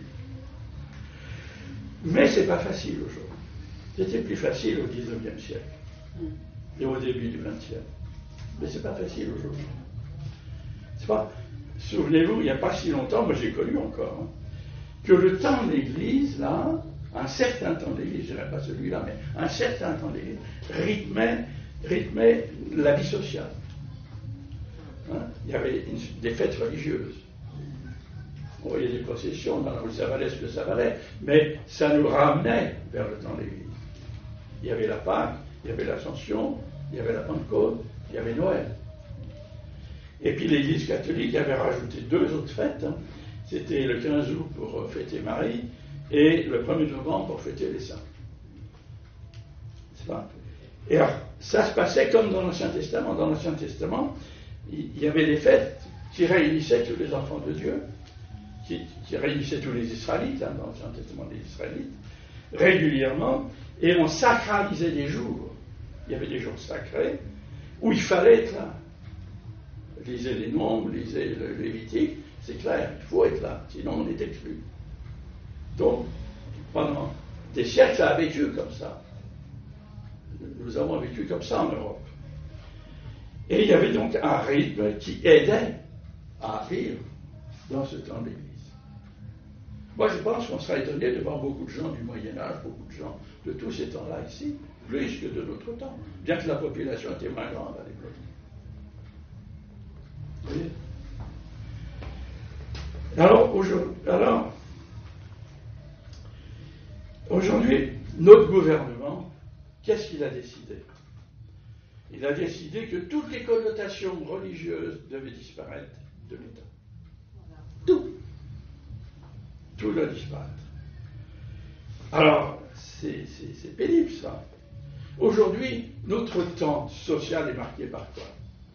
Mais ce n'est pas facile aujourd'hui. C'était plus facile au XIXe siècle et au début du XXe. Mais ce n'est pas facile aujourd'hui. C'est pas. Souvenez-vous, il n'y a pas si longtemps, moi j'ai connu encore, que le temps de l'Église, là, un certain temps de l'Église, je ne dirais pas celui-là, mais un certain temps de l'Église, rythmait la vie sociale. Hein? Il y avait des fêtes religieuses. On voyait des processions dans la rue Savalès, ce que ça valait, mais ça nous ramenait vers le temps de l'Église. Il y avait la Pâque, il y avait l'Ascension, il y avait la Pentecôte, il y avait Noël. Et puis l'Église catholique avait rajouté 2 autres fêtes. Hein. C'était le 15 août pour fêter Marie et le 1er novembre pour fêter les saints. C'est pas. Et alors, ça se passait comme dans l'Ancien Testament. Dans l'Ancien Testament, il y avait des fêtes qui réunissaient tous les enfants de Dieu, qui réunissaient tous les Israélites, hein, dans l'Ancien Testament des Israélites, régulièrement, et on sacralisait des jours. Il y avait des jours sacrés où il fallait être là. Lisez les Nombres, lisez le Lévitique, c'est clair, il faut être là, sinon on est exclu. Donc, pendant des siècles, ça a vécu comme ça. Nous avons vécu comme ça en Europe. Et il y avait donc un rythme qui aidait à vivre dans ce temps d'église. Moi, je pense qu'on sera étonné de voir beaucoup de gens du Moyen-Âge, beaucoup de gens de tous ces temps-là ici, plus que de notre temps, bien que la population était moins grande à l'époque. Oui. Alors, aujourd'hui, notre gouvernement, qu'est-ce qu'il a décidé? Il a décidé que toutes les connotations religieuses devaient disparaître de l'État. Tout. Tout doit disparaître. Alors, c'est pénible ça. Aujourd'hui, notre temps social est marqué par quoi?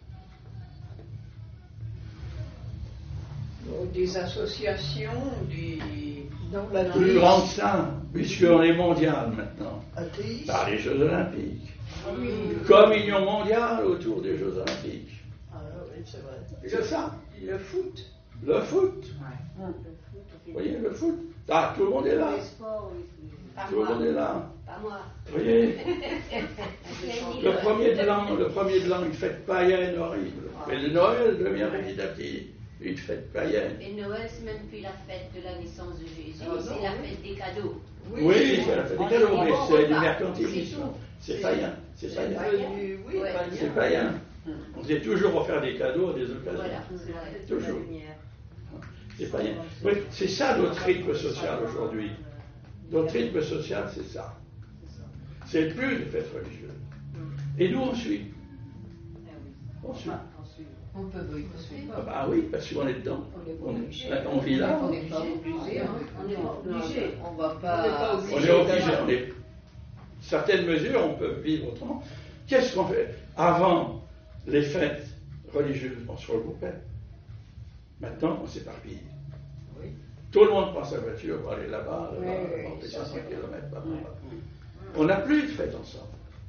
Des associations, la plus grande ça, puisqu'on est mondial maintenant. Athéistes. Par les Jeux Olympiques. Oui. Communion mondiale autour des Jeux Olympiques. Ah oui, c'est vrai. C'est ça. Le foot. Le foot. Le foot, Vous voyez, le foot. Ah, tout le monde est là. les sports, oui. Pas Tout le moi. monde est là. Pas moi. Vous voyez, Lenny, le premier de l'an, une fête païenne horrible. Mais le Noël devient petit à petit une fête païenne. Et Noël, c'est même plus la fête de la naissance de Jésus, Ah, c'est non. la fête des cadeaux. Oui, c'est la fête des On cadeaux, est mais bon c'est du repas. mercantilisme. C'est C'est païen. C'est païen. Oui, Ouais. païen. C'est païen. On s'est toujours offert des cadeaux à des occasions. Voilà. C'est la fête de la Toujours. lumière. C'est païen. Oui, c'est ça notre rythme social aujourd'hui. Notre rythme social, c'est ça. C'est plus de fête religieuse. Et nous, on suit. Eh oui. On suit. On peut, oui, on suit Ah pas. bah oui, parce qu'on est dedans. On n'est pas On, obligé. on vit là. On n'est pas obligé. Hein. On n'est pas obligé. On va On n'est pas. pas On est obligé. Certaines mesures, on peut vivre autrement. Qu'est-ce qu'on fait? Avant les fêtes religieuses, on se regroupait. Maintenant, on s'éparpille. Oui. Tout le monde prend sa voiture pour aller là-bas, Oui, on fait ça, 500 c'est km. vrai. On n'a plus de fêtes ensemble.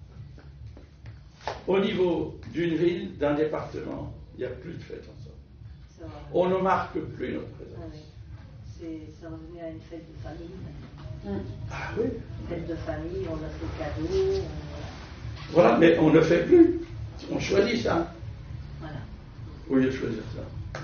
Au niveau d'une ville, d'un département, il n'y a plus de fêtes ensemble. C'est vrai. On ne marque plus notre Ah présence. oui. C'est revenu à une fête de famille. Ah oui. Fête de famille, on a fait cadeaux. Voilà, mais on ne fait plus. On choisit ça. Voilà. Au lieu de choisir ça.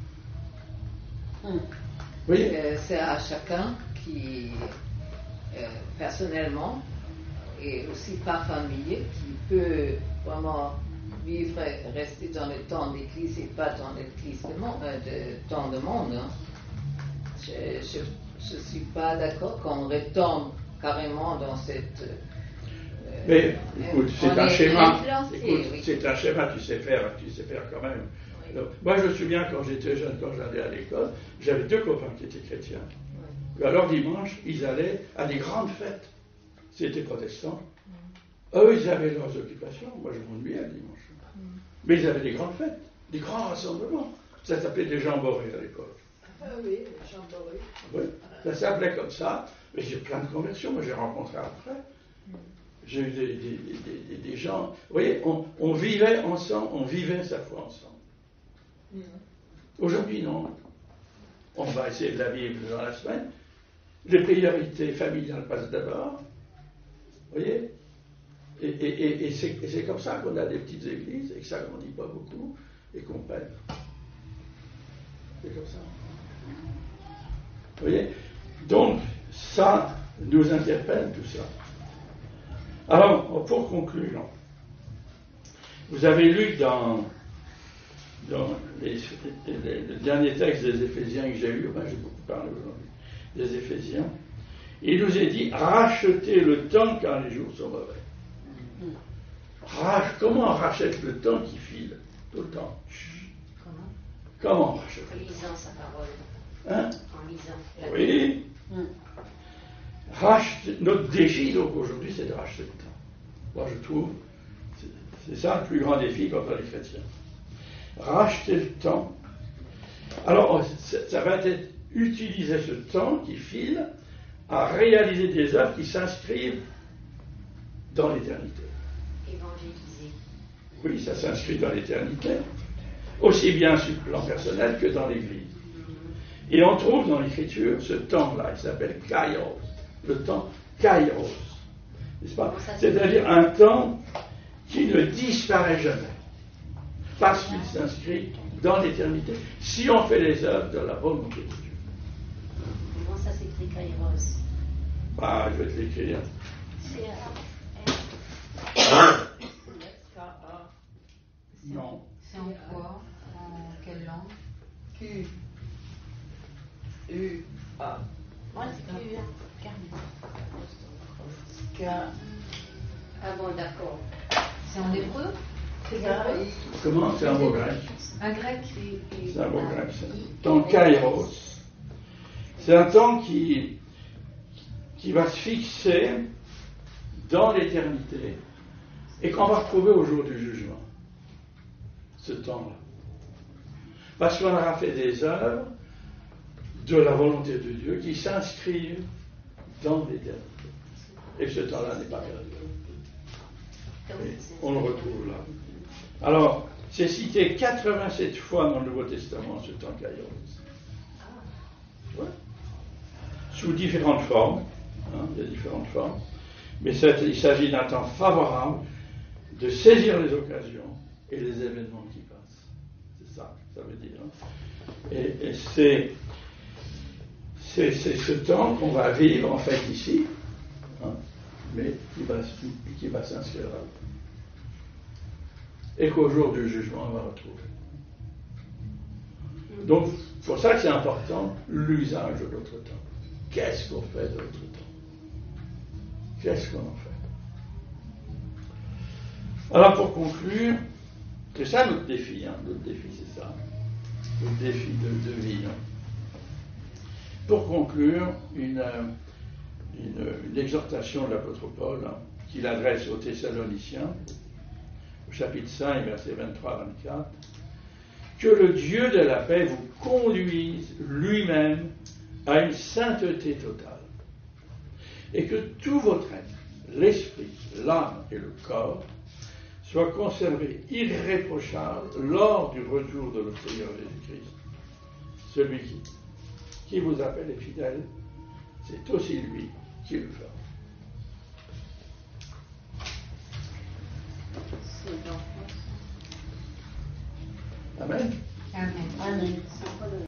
Vous voyez? C'est à chacun qui, personnellement, et aussi par famille, qui peut vraiment vivre, rester dans le temps d'église et pas dans l'église de temps de monde. Hein. Je ne suis pas d'accord qu'on retombe carrément dans cette... Mais écoute, c'est on un est schéma. influencé, Écoute, oui. c'est un schéma, tu sais faire quand même. Alors, moi, je me souviens quand j'étais jeune, quand j'allais à l'école, j'avais 2 copains qui étaient chrétiens. Et alors dimanche, ils allaient à des grandes fêtes. C'était protestants. Eux, ils avaient leurs occupations. Moi, je m'ennuyais le dimanche. Mais ils avaient des grandes fêtes, des grands rassemblements. Ça s'appelait des jamborées à l'époque. Ah oui, Jean Boré. Oui, ça s'appelait comme ça. Mais j'ai plein de conversions. Moi, j'ai rencontré après. J'ai eu des gens. Vous voyez, on vivait ensemble, on vivait sa foi ensemble. Aujourd'hui, non. On va essayer de la vivre dans la semaine. Les priorités familiales passent d'abord. Vous voyez? Et c'est comme ça qu'on a des petites églises et que ça grandit pas beaucoup et qu'on peine. C'est comme ça. Vous voyez? Donc, ça nous interpelle, tout ça. Alors, pour conclure, vous avez lu dans le dernier texte des Éphésiens que j'ai lu, j'ai beaucoup parlé aujourd'hui, des Éphésiens, il nous est dit, rachetez le temps car les jours sont mauvais. Comment on rachète le temps qui file tout le temps? Comment on rachète? En lisant sa parole. Hein? En lisant. Oui. Notre défi, donc, aujourd'hui, c'est de racheter le temps. Moi, je trouve, c'est ça le plus grand défi contre les chrétiens. Racheter le temps. Alors, ça va être utiliser ce temps qui file à réaliser des œuvres qui s'inscrivent dans l'éternité. Évangéliser. Oui, ça s'inscrit dans l'éternité, aussi bien sur le plan personnel que dans l'Église. Et on trouve dans l'Écriture ce temps-là, il s'appelle Kairos, le temps Kairos, n'est-ce pas? C'est-à-dire un temps qui ne disparaît jamais, parce qu'il s'inscrit dans l'éternité, si on fait les œuvres de la volonté de Dieu. Comment ça s'écrit Kairos? Ah, je vais te l'écrire. Non. C'est en quoi? En quelle langue? Q. U. A. Moi, c'est K. Ah bon, d'accord. C'est en hébreu? Comment? C'est un mot grec. Un grec? C'est un mot grec, ça. Temps Kairos. C'est un temps qui va se fixer dans l'éternité et qu'on va retrouver au jour du jugement. Ce temps-là. Parce qu'on aura fait des œuvres de la volonté de Dieu qui s'inscrivent dans l'éternité. Et ce temps-là n'est pas perdu. Et on le retrouve là. Alors, c'est cité 87 fois dans le Nouveau Testament, ce temps Kairos. Ouais. Sous différentes formes. il y a différentes formes. Mais il s'agit d'un temps favorable de saisir les occasions et les événements qui passent. C'est ça que ça veut dire. Et c'est ce temps qu'on va vivre en fait ici, mais qui va s'inscrire là. Et qu'au jour du jugement, on va retrouver. Donc, c'est pour ça que c'est important l'usage de notre temps. Qu'est-ce qu'on fait de notre temps? Qu'est-ce qu'on en fait? Alors, pour conclure, c'est ça notre défi. Notre défi, c'est ça. Notre défi de vie. Pour conclure, une exhortation de l'apôtre Paul qu'il adresse aux Thessaloniciens, au chapitre 5, versets 23-24, que le Dieu de la paix vous conduise lui-même à une sainteté totale, et que tout votre être, l'esprit, l'âme et le corps, soient conservés irréprochables lors du retour de notre Seigneur Jésus-Christ. Celui qui vous appelle est fidèle, c'est aussi lui qui le fera. Amen. Amen.